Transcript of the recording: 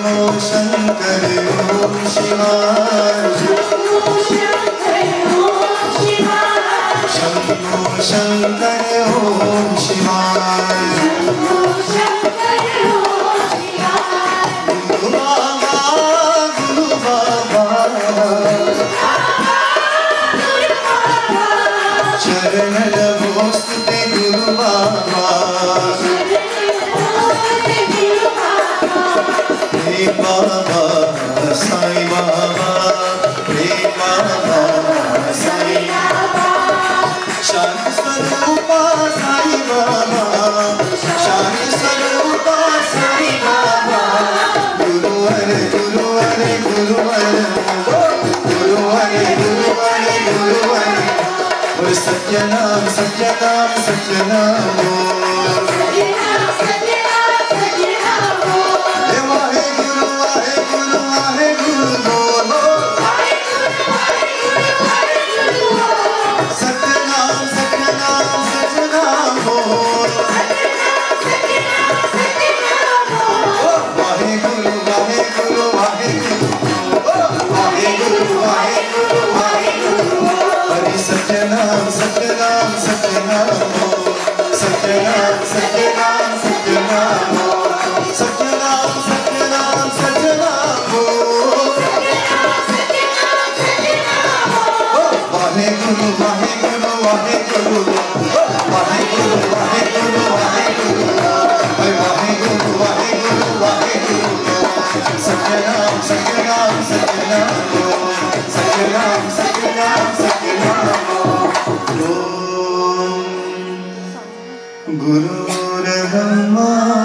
शंभो शंकर ओम शिवाय शंभो शंकर ओम शिवाय गुरु बाबा चरण नमोस्तुते गुरु बाबा हे बाबा साईं बाबा हे बाबा साईं बाबा शांति स्वरूपा साईं बाबा शांति स्वरूपा साईं बाबा गुरुवर गुरुवर गुरुवर गुरुवर गुरुवर गुरुवर और सत्यनाम सत्यनाम सत्यनाम सत्यनाम सत्यनाम सत्यनाम सत्यनाम सत्यनाम सत्यनाम सत्यनाम सत्यनाम सत्यनाम वाहे गुरु वाहे गुरु वाहे गुरु वाहे गुरु वाहे गुरु वाहे गुरु वाहे गुरु वाहे गुरु वाहे गुरु सत्यनाम सत्यनाम सत्यनाम सत्यनाम सत्यनाम सत्यनाम गुरुर्ब्रह्मा